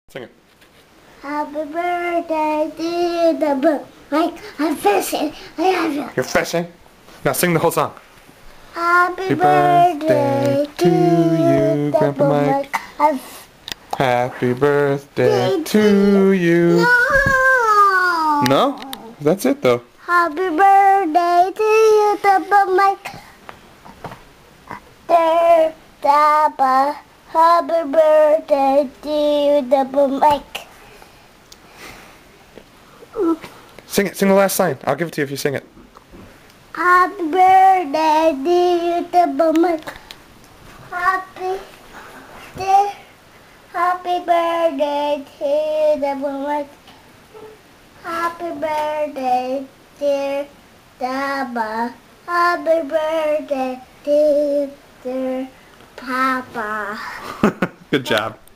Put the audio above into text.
Sing it. Happy birthday to you, the book. Mike, I'm fishing. I love you. You're fishing? Now sing the whole song. Happy birthday to you, Grandpa Mike. Happy birthday to you. No. No? That's it though. Happy birthday to you, Grandpa Mike. Happy birthday to you, Grandpa Mike. Sing it. Sing the last line. I'll give it to you if you sing it. Happy birthday to you, Grandpa Mike. Happy birthday to you, Grandpa Mike. Happy birthday, dear Grandpa. Happy birthday, dear Papa. Good job.